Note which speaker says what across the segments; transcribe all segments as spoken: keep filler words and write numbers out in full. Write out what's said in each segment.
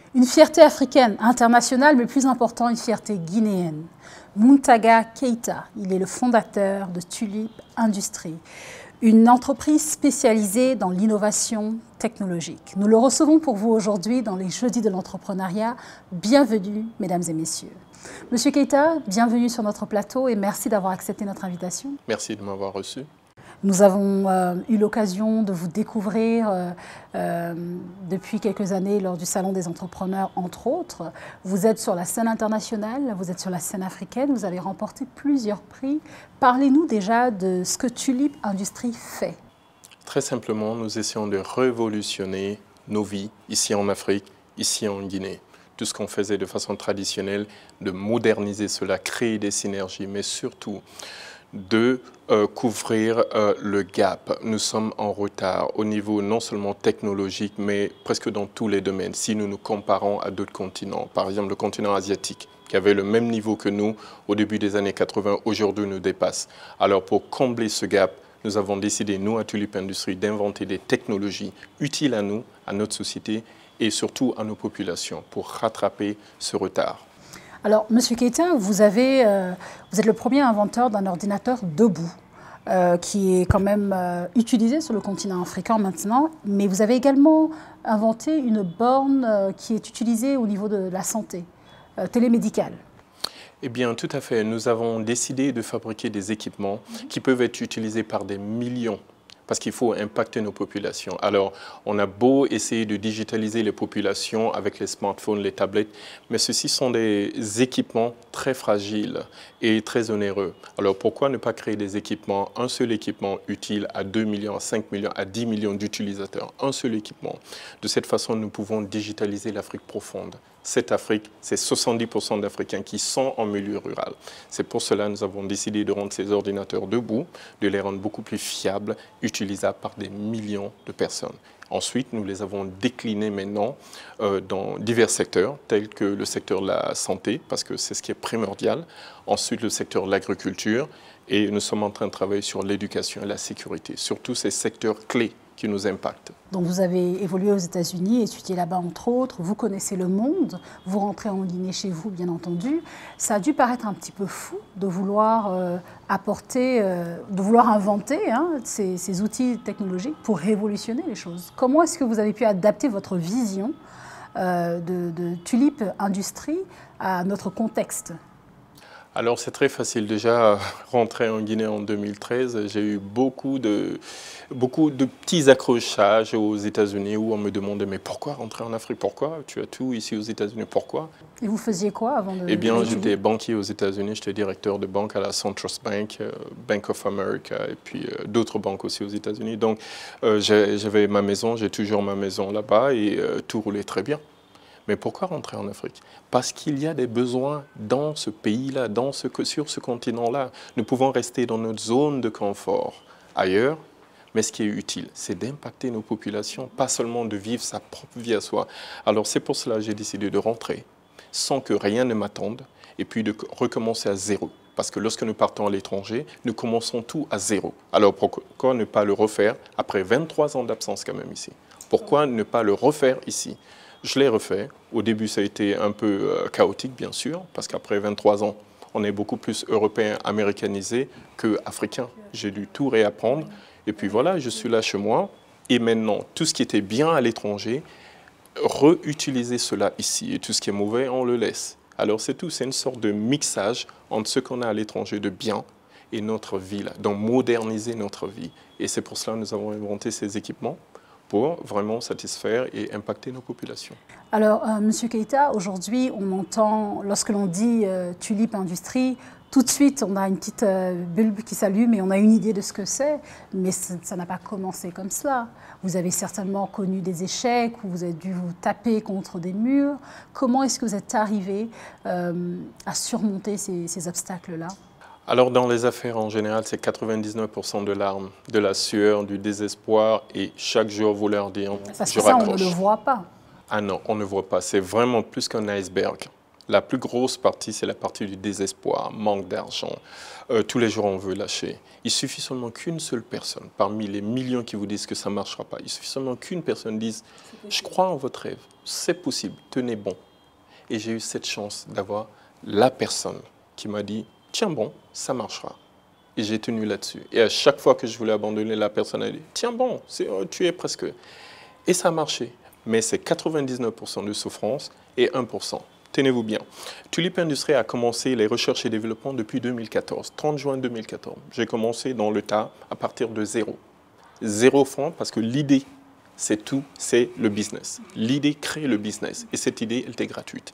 Speaker 1: Une fierté africaine, internationale, mais plus important, une fierté guinéenne. Muntaga Keita, il est le fondateur de Tulip Industries, une entreprise spécialisée dans l'innovation technologique. Nous le recevons pour vous aujourd'hui dans les Jeudis de l'entrepreneuriat. Bienvenue, mesdames et messieurs. Monsieur Keita, bienvenue sur notre plateau et merci d'avoir accepté notre invitation.
Speaker 2: Merci de m'avoir reçu.
Speaker 1: Nous avons euh, eu l'occasion de vous découvrir euh, euh, depuis quelques années lors du Salon des entrepreneurs, entre autres. Vous êtes sur la scène internationale, vous êtes sur la scène africaine, vous avez remporté plusieurs prix. Parlez-nous déjà de ce que Tulip Industries fait.
Speaker 2: Très simplement, nous essayons de révolutionner nos vies ici en Afrique, ici en Guinée. Tout ce qu'on faisait de façon traditionnelle, de moderniser cela, créer des synergies, mais surtout de euh, couvrir euh, le gap. Nous sommes en retard au niveau non seulement technologique, mais presque dans tous les domaines. Si nous nous comparons à d'autres continents, par exemple le continent asiatique, qui avait le même niveau que nous au début des années quatre-vingt, aujourd'hui nous dépasse. Alors pour combler ce gap, nous avons décidé, nous à Tulip Industries, d'inventer des technologies utiles à nous, à notre société et surtout à nos populations pour rattraper ce retard.
Speaker 1: Alors, Monsieur Keita, vous, avez, euh, vous êtes le premier inventeur d'un ordinateur debout, euh, qui est quand même euh, utilisé sur le continent africain maintenant, mais vous avez également inventé une borne euh, qui est utilisée au niveau de la santé, euh, télémédicale.
Speaker 2: Eh bien, tout à fait. Nous avons décidé de fabriquer des équipements qui peuvent être utilisés par des millions, parce qu'il faut impacter nos populations. Alors, on a beau essayer de digitaliser les populations avec les smartphones, les tablettes, mais ceux-ci sont des équipements très fragiles et très onéreux. Alors, pourquoi ne pas créer des équipements, un seul équipement utile à deux millions, à cinq millions, à dix millions d'utilisateurs, un seul équipement. De cette façon, nous pouvons digitaliser l'Afrique profonde. Cette Afrique, c'est soixante-dix pour cent d'Africains qui sont en milieu rural. C'est pour cela que nous avons décidé de rendre ces ordinateurs debout, de les rendre beaucoup plus fiables, utilisables par des millions de personnes. Ensuite, nous les avons déclinés maintenant euh, dans divers secteurs, tels que le secteur de la santé, parce que c'est ce qui est primordial. Ensuite, le secteur de l'agriculture. Et nous sommes en train de travailler sur l'éducation et la sécurité, sur tous ces secteurs clés qui nous impactent.
Speaker 1: Donc vous avez évolué aux États-Unis, étudié là-bas entre autres, vous connaissez le monde, vous rentrez en Guinée chez vous bien entendu. Ça a dû paraître un petit peu fou de vouloir euh, apporter, euh, de vouloir inventer hein, ces, ces outils technologiques pour révolutionner les choses. Comment est-ce que vous avez pu adapter votre vision euh, de, de Tulip Industries à notre contexte ?
Speaker 2: Alors c'est très facile. Déjà, rentrer en Guinée en deux mille treize, j'ai eu beaucoup de, beaucoup de petits accrochages aux États-Unis où on me demandait mais pourquoi rentrer en Afrique? Pourquoi? Tu as tout ici aux États-Unis, pourquoi?
Speaker 1: Et vous faisiez quoi avant de...
Speaker 2: Eh bien, j'étais banquier aux États-Unis, j'étais directeur de banque à la SunTrust Bank, euh, Bank of America et puis euh, d'autres banques aussi aux États-Unis. Donc euh, j'avais ma maison, j'ai toujours ma maison là-bas et euh, tout roulait très bien. Mais pourquoi rentrer en Afrique? Parce qu'il y a des besoins dans ce pays-là, dans ce, sur ce continent-là. Nous pouvons rester dans notre zone de confort ailleurs, mais ce qui est utile, c'est d'impacter nos populations, pas seulement de vivre sa propre vie à soi. Alors c'est pour cela que j'ai décidé de rentrer sans que rien ne m'attende et puis de recommencer à zéro. Parce que lorsque nous partons à l'étranger, nous commençons tout à zéro. Alors pourquoi ne pas le refaire après vingt-trois ans d'absence quand même ici? Pourquoi ne pas le refaire ici? Je l'ai refait. Au début, ça a été un peu euh, chaotique, bien sûr, parce qu'après vingt-trois ans, on est beaucoup plus européen, américanisé qu'africain. J'ai dû tout réapprendre. Et puis voilà, je suis là chez moi. Et maintenant, tout ce qui était bien à l'étranger, réutiliser cela ici. Et tout ce qui est mauvais, on le laisse. Alors c'est tout, c'est une sorte de mixage entre ce qu'on a à l'étranger de bien et notre vie, là, donc moderniser notre vie. Et c'est pour cela que nous avons inventé ces équipements, pour vraiment satisfaire et impacter nos populations.
Speaker 1: Alors, euh, Monsieur Keita, aujourd'hui, on entend, lorsque l'on dit euh, Tulip Industries, tout de suite, on a une petite euh, bulbe qui s'allume et on a une idée de ce que c'est, mais ça n'a pas commencé comme cela. Vous avez certainement connu des échecs, où vous avez dû vous taper contre des murs. Comment est-ce que vous êtes arrivé euh, à surmonter ces, ces obstacles-là ?
Speaker 2: Alors dans les affaires en général, c'est quatre-vingt-dix-neuf pour cent de larmes, de la sueur, du désespoir et chaque jour vous leur dites,
Speaker 1: Parce
Speaker 2: je
Speaker 1: que ça,
Speaker 2: raccroche.
Speaker 1: on ne le voit pas.
Speaker 2: Ah non, on ne voit pas. C'est vraiment plus qu'un iceberg. La plus grosse partie, c'est la partie du désespoir, manque d'argent. Euh, tous les jours, on veut lâcher. Il suffit seulement qu'une seule personne, parmi les millions qui vous disent que ça ne marchera pas, il suffit seulement qu'une personne dise « Je crois en votre rêve, c'est possible, tenez bon ». Et j'ai eu cette chance d'avoir la personne qui m'a dit « Tiens bon, ça marchera ». Et j'ai tenu là-dessus. Et à chaque fois que je voulais abandonner, la personne a dit « Tiens bon, tu es presque ». Et ça a marché. Mais c'est quatre-vingt-dix-neuf pour cent de souffrance et un pour cent. Tenez-vous bien. Tulip Industries a commencé les recherches et développements depuis deux mille quatorze, trente juin deux mille quatorze. J'ai commencé dans le tas à partir de zéro. Zéro franc parce que l'idée, c'est tout, c'est le business. L'idée crée le business et cette idée, elle était gratuite.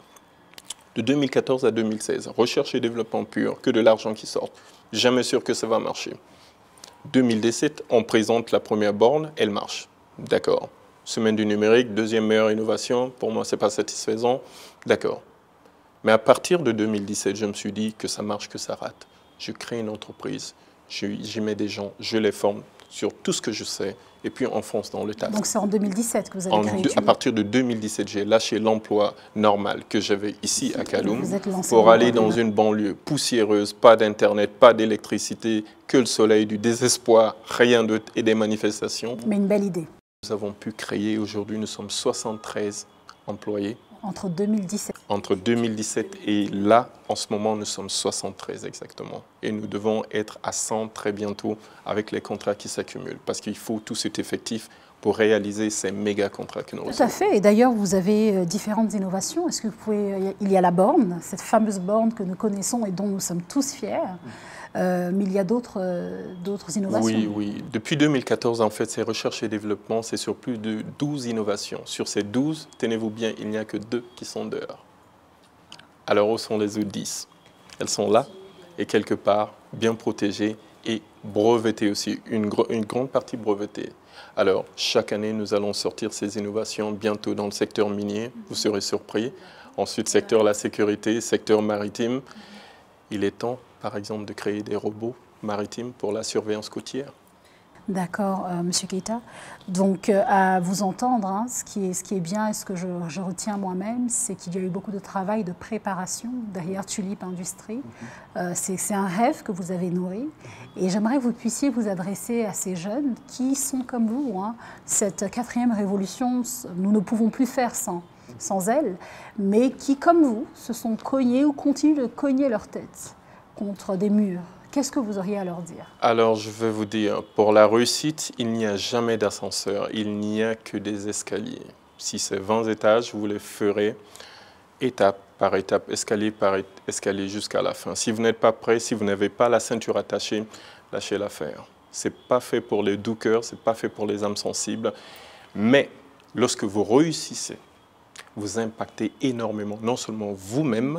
Speaker 2: De deux mille quatorze à deux mille seize, recherche et développement pur, que de l'argent qui sort. Jamais sûr que ça va marcher. deux mille dix-sept, on présente la première borne, elle marche. D'accord. Semaine du numérique, deuxième meilleure innovation, pour moi, ce n'est pas satisfaisant. D'accord. Mais à partir de deux mille dix-sept, je me suis dit que ça marche, que ça rate. Je crée une entreprise, j'y mets des gens, je les forme sur tout ce que je sais, et puis on fonce dans le tas.
Speaker 1: Donc c'est en deux mille dix-sept que vous avez
Speaker 2: en
Speaker 1: créé
Speaker 2: deux, À partir de deux mille dix-sept, j'ai lâché l'emploi normal que j'avais ici à Kaloum pour aller dans une banlieue poussiéreuse, pas d'internet, pas d'électricité, que le soleil, du désespoir, rien d'autre et des manifestations.
Speaker 1: Mais une belle idée.
Speaker 2: Nous avons pu créer, aujourd'hui nous sommes soixante-treize employés.
Speaker 1: Entre deux mille dix-sept.
Speaker 2: Entre deux mille dix-sept et là, en ce moment, nous sommes soixante-treize exactement. Et nous devons être à cent très bientôt avec les contrats qui s'accumulent. Parce qu'il faut tout cet effectif pour réaliser ces méga contrats que nous recevons.
Speaker 1: Tout à fait. Et d'ailleurs, vous avez différentes innovations. Est-ce que vous pouvez... Il y a la borne, cette fameuse borne que nous connaissons et dont nous sommes tous fiers. Euh, mais il y a d'autres euh, d'autres innovations.
Speaker 2: Oui, oui. Depuis deux mille quatorze, en fait, ces recherches et développements, c'est sur plus de douze innovations. Sur ces douze, tenez-vous bien, il n'y a que deux qui sont dehors. Alors, où sont les autres dix? Elles sont là et quelque part, bien protégées et brevetées aussi, une, gro une grande partie brevetée. Alors, chaque année, nous allons sortir ces innovations bientôt dans le secteur minier, vous serez surpris. Ensuite, secteur la sécurité, secteur maritime. Il est temps, par exemple, de créer des robots maritimes pour la surveillance côtière.
Speaker 1: D'accord, euh, Monsieur Keita. Donc, euh, à vous entendre, hein, ce, qui est, ce qui est bien et ce que je, je retiens moi-même, c'est qu'il y a eu beaucoup de travail de préparation derrière Tulip Industries. Mm-hmm. euh, c'est un rêve que vous avez nourri. Et j'aimerais que vous puissiez vous adresser à ces jeunes qui sont comme vous. Hein. Cette quatrième révolution, nous ne pouvons plus faire sans, sans elle, mais qui, comme vous, se sont cognés ou continuent de cogner leur tête contre des murs. Qu'est-ce que vous auriez à leur dire? Alors,
Speaker 2: je vais vous dire, pour la réussite, il n'y a jamais d'ascenseur, il n'y a que des escaliers. Si c'est vingt étages, vous les ferez étape par étape, escalier par escalier jusqu'à la fin. Si vous n'êtes pas prêt, si vous n'avez pas la ceinture attachée, lâchez l'affaire. Ce n'est pas fait pour les doux cœurs, ce n'est pas fait pour les âmes sensibles. Mais lorsque vous réussissez, vous impactez énormément, non seulement vous-même,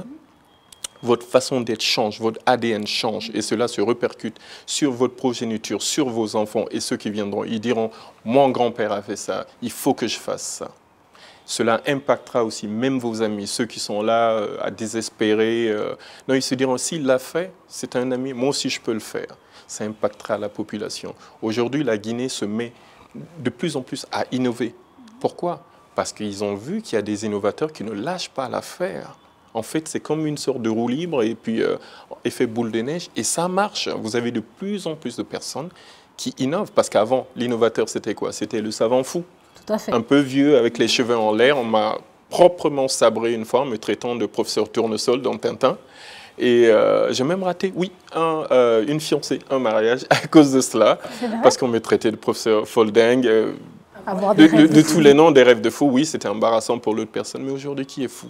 Speaker 2: votre façon d'être change, votre A D N change et cela se répercute sur votre progéniture, sur vos enfants et ceux qui viendront. Ils diront, mon grand-père a fait ça, il faut que je fasse ça. Cela impactera aussi même vos amis, ceux qui sont là euh, à désespérer. Euh, non, ils se diront, s'il l'a fait, c'est un ami, moi aussi je peux le faire. Ça impactera la population. Aujourd'hui, la Guinée se met de plus en plus à innover. Pourquoi? Parce qu'ils ont vu qu'il y a des innovateurs qui ne lâchent pas l'affaire. En fait, c'est comme une sorte de roue libre et puis euh, effet boule de neige. Et ça marche. Vous avez de plus en plus de personnes qui innovent. Parce qu'avant, l'innovateur, c'était quoi? C'était le savant fou.
Speaker 1: Tout à fait.
Speaker 2: Un peu vieux, avec les cheveux en l'air. On m'a proprement sabré une fois, me traitant de professeur tournesol dans Tintin. Et euh, j'ai même raté, oui, un, euh, une fiancée, un mariage à cause de cela. Parce qu'on me traitait de professeur folding. Euh, de, de, de tous les noms, des rêves de fou. Oui, c'était embarrassant pour l'autre personne. Mais aujourd'hui, qui est fou?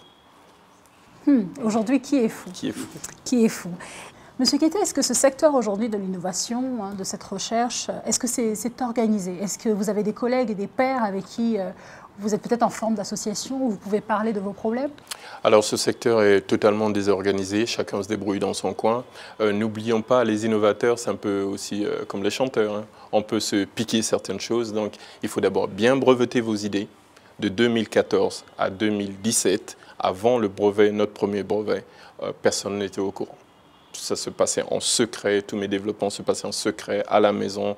Speaker 1: Hmm, aujourd'hui, qui est fou?
Speaker 2: Qui est fou?
Speaker 1: Qui est fou? Monsieur Keita, est-ce que ce secteur aujourd'hui de l'innovation, hein, de cette recherche, est-ce que c'est organisé? Est-ce que vous avez des collègues et des pairs avec qui euh, vous êtes peut-être en forme d'association où vous pouvez parler de vos problèmes? Alors, ce secteur est totalement désorganisé. Chacun se débrouille dans son coin. Euh, N'oublions pas, les innovateurs, c'est un peu aussi euh, comme les chanteurs. Hein. On peut se piquer certaines choses. Donc, il faut d'abord bien breveter vos idées. De deux mille quatorze à deux mille dix-sept, avant le brevet, notre premier brevet, euh, personne n'était au courant. Ça se passait en secret, tous mes développements se passaient en secret, à la maison,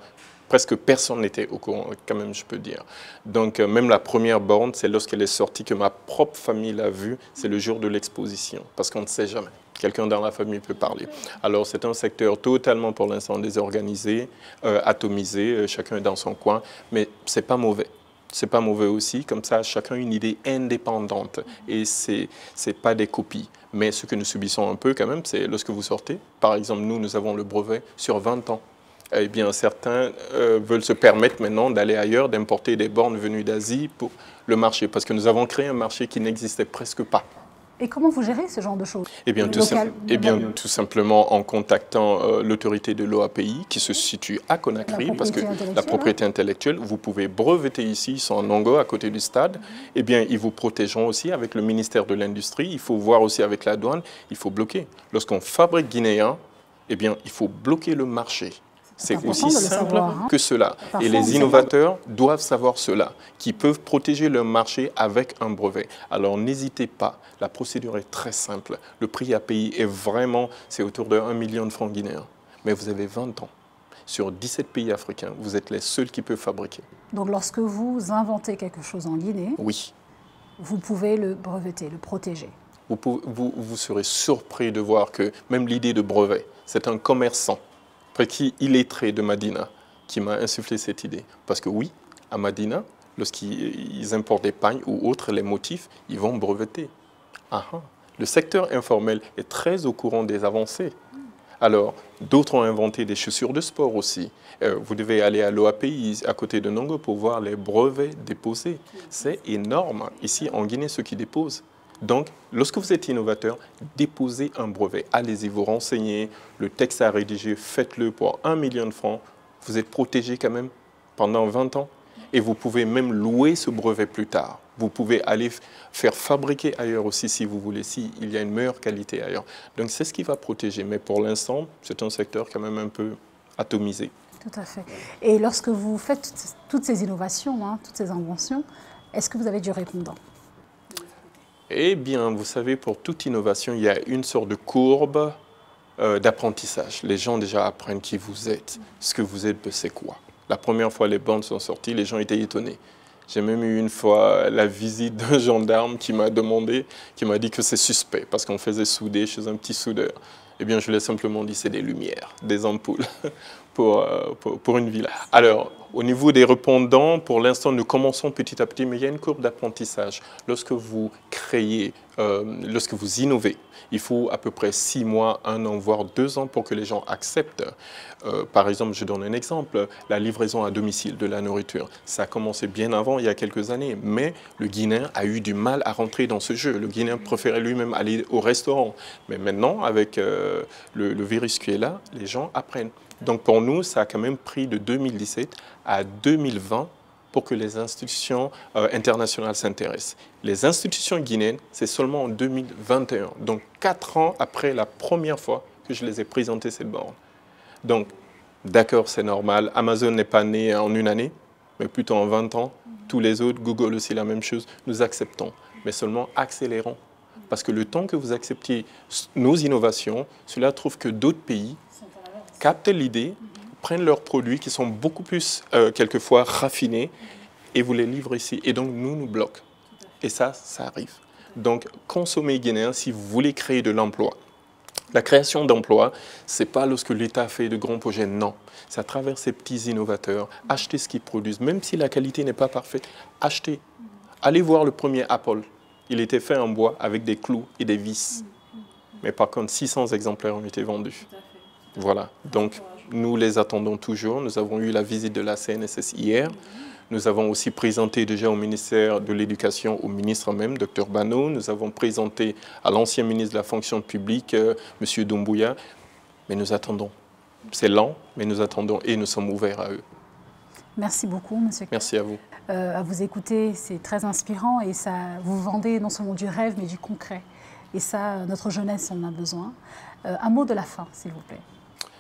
Speaker 2: presque personne n'était au courant, quand même, je peux dire. Donc, euh, même la première borne, c'est lorsqu'elle est sortie que ma propre famille l'a vue, c'est le jour de l'exposition, parce qu'on ne sait jamais. Quelqu'un dans la famille peut parler. Alors, c'est un secteur totalement, pour l'instant, désorganisé, euh, atomisé, euh, chacun est dans son coin, mais c'est pas mauvais. C'est pas mauvais aussi, comme ça, chacun a une idée indépendante, et c'est c'est pas des copies. Mais ce que nous subissons un peu, quand même, c'est lorsque vous sortez, par exemple, nous, nous avons le brevet sur vingt ans. Eh bien, certains euh, veulent se permettre maintenant d'aller ailleurs, d'importer des bornes venues d'Asie pour le marché, parce que nous avons créé un marché qui n'existait presque pas.
Speaker 1: Et comment vous gérez ce genre de choses?
Speaker 2: Eh bien, tout, sim eh bien tout simplement en contactant euh, l'autorité de l'O A P I qui se situe à Conakry, parce que la propriété intellectuelle, vous pouvez breveter ici, ils sont en Nongo, à côté du stade. Eh bien, ils vous protégeront aussi avec le ministère de l'Industrie. Il faut voir aussi avec la douane, il faut bloquer. Lorsqu'on fabrique guinéen, eh bien, il faut bloquer le marché. C'est aussi simple savoir, hein. que cela. Parfois, et les innovateurs doivent savoir cela, qui peuvent protéger leur marché avec un brevet. Alors n'hésitez pas, la procédure est très simple. Le prix à payer est vraiment, c'est autour de un million de francs guinéens. Mais vous avez vingt ans. Sur dix-sept pays africains, vous êtes les seuls qui peuvent fabriquer.
Speaker 1: Donc lorsque vous inventez quelque chose en Guinée,
Speaker 2: oui.
Speaker 1: vous pouvez le breveter, le protéger.
Speaker 2: Vous, pouvez, vous, vous serez surpris de voir que même l'idée de brevet, c'est un commerçant qui illettré de Madina qui m'a insufflé cette idée. Parce que oui, à Madina, lorsqu'ils importent des pagnes ou autres, les motifs, ils vont breveter. Ah, ah. Le secteur informel est très au courant des avancées. Alors, d'autres ont inventé des chaussures de sport aussi. Euh, vous devez aller à l'O A P I, à côté de Nongo, pour voir les brevets déposés. C'est énorme. Ici, en Guinée, ceux qui déposent. Donc, lorsque vous êtes innovateur, déposez un brevet. Allez-y vous renseigner, le texte à rédiger, faites-le pour un million de francs. Vous êtes protégé quand même pendant vingt ans et vous pouvez même louer ce brevet plus tard. Vous pouvez aller faire fabriquer ailleurs aussi si vous voulez, s'il y a une meilleure qualité ailleurs. Donc, c'est ce qui va protéger. Mais pour l'instant, c'est un secteur quand même un peu atomisé.
Speaker 1: Tout à fait. Et lorsque vous faites toutes ces innovations, hein, toutes ces inventions, est-ce que vous avez du répondant ?
Speaker 2: Eh bien, vous savez, pour toute innovation, il y a une sorte de courbe euh, d'apprentissage. Les gens déjà apprennent qui vous êtes. Ce que vous êtes, c'est quoi? La première fois les bandes sont sorties, les gens étaient étonnés. J'ai même eu une fois la visite d'un gendarme qui m'a demandé, qui m'a dit que c'est suspect parce qu'on faisait souder chez un petit soudeur. Eh bien, je lui ai simplement dit c'est des lumières, des ampoules pour, euh, pour, pour une ville. Alors, au niveau des répondants, pour l'instant, nous commençons petit à petit, mais il y a une courbe d'apprentissage. Lorsque vous créez, euh, lorsque vous innovez, il faut à peu près six mois, un an, voire deux ans pour que les gens acceptent. Euh, par exemple, je donne un exemple, la livraison à domicile de la nourriture. Ça a commencé bien avant, il y a quelques années, mais le Guinéen a eu du mal à rentrer dans ce jeu. Le Guinéen préférait lui-même aller au restaurant. Mais maintenant, avec euh, le, le virus qui est là, les gens apprennent. Donc pour nous, ça a quand même pris de deux mille dix-sept à deux mille vingt pour que les institutions euh, internationales s'intéressent. Les institutions guinéennes, c'est seulement en deux mille vingt et un, donc quatre ans après la première fois que je les ai présenté cette borne. Donc, d'accord, c'est normal. Amazon n'est pas né en une année, mais plutôt en vingt ans. Tous les autres, Google aussi la même chose, nous acceptons, mais seulement accélérons. Parce que le temps que vous acceptiez nos innovations, cela trouve que d'autres pays captent l'idée, prennent leurs produits qui sont beaucoup plus, euh, quelquefois, raffinés et vous les livrent ici. Et donc, nous, nous bloquons. Et ça, ça arrive. Donc, consommez guinéen si vous voulez créer de l'emploi. La création d'emplois, ce n'est pas lorsque l'État fait de grands projets, non. C'est à travers ces petits innovateurs. Achetez ce qu'ils produisent, même si la qualité n'est pas parfaite. Achetez. Allez voir le premier Apple. Il était fait en bois avec des clous et des vis. Mais par contre, six cents exemplaires ont été vendus. Voilà, donc nous les attendons toujours. Nous avons eu la visite de la C N S S hier. Nous avons aussi présenté déjà au ministère de l'Éducation, au ministre même, docteur Bano. Nous avons présenté à l'ancien ministre de la fonction publique, euh, M. Doumbouya. Mais nous attendons. C'est lent, mais nous attendons et nous sommes ouverts à eux.
Speaker 1: Merci beaucoup, monsieur.
Speaker 2: Merci à vous.
Speaker 1: Euh, à vous écouter, c'est très inspirant et ça, vous vendez non seulement du rêve, mais du concret. Et ça, notre jeunesse en a besoin. Euh, un mot de la fin, s'il vous plaît.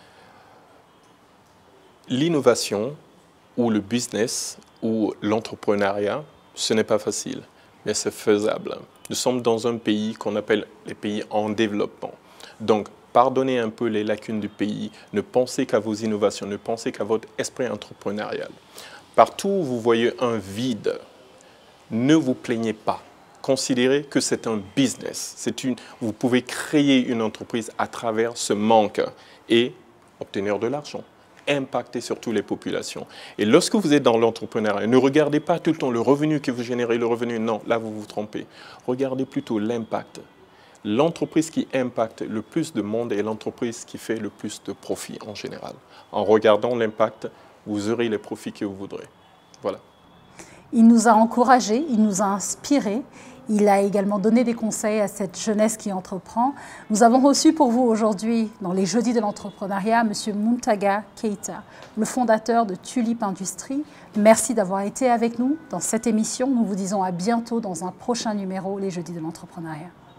Speaker 2: L'innovation ou le business ou l'entrepreneuriat, ce n'est pas facile, mais c'est faisable. Nous sommes dans un pays qu'on appelle les pays en développement. Donc, pardonnez un peu les lacunes du pays, ne pensez qu'à vos innovations, ne pensez qu'à votre esprit entrepreneurial. Partout où vous voyez un vide, ne vous plaignez pas. Considérez que c'est un business. C'est une, vous pouvez créer une entreprise à travers ce manque et obtenir de l'argent, impacter surtout les populations. Et lorsque vous êtes dans l'entrepreneuriat, ne regardez pas tout le temps le revenu que vous générez, le revenu, non, là vous vous trompez. Regardez plutôt l'impact. L'entreprise qui impacte le plus de monde est l'entreprise qui fait le plus de profit en général. En regardant l'impact, vous aurez les profits que vous voudrez. Voilà.
Speaker 1: Il nous a encouragés, il nous a inspirés. Il a également donné des conseils à cette jeunesse qui entreprend. Nous avons reçu pour vous aujourd'hui, dans les Jeudis de l'entrepreneuriat, M. Muntaga Keita, le fondateur de Tulip Industries. Merci d'avoir été avec nous dans cette émission. Nous vous disons à bientôt dans un prochain numéro, les Jeudis de l'entrepreneuriat.